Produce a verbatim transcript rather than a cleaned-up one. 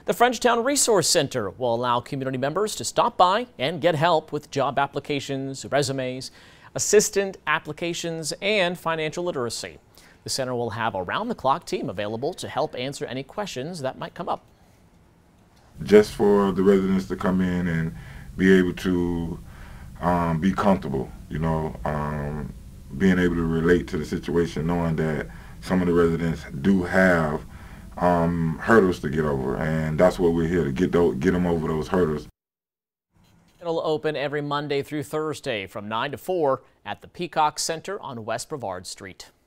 The Frenchtown Resource Center will allow community members to stop by and get help with job applications, resumes, assistant applications, and financial literacy. The center will have a round-the-clock team available to help answer any questions that might come up. Just for the residents to come in and be able to um, be comfortable, you know, um, being able to relate to the situation, knowing that some of the residents do have um, hurdles to get over, and that's what we're here to get those, get them over those hurdles. It'll open every Monday through Thursday from nine to four at the Peacock Center on West Brevard Street.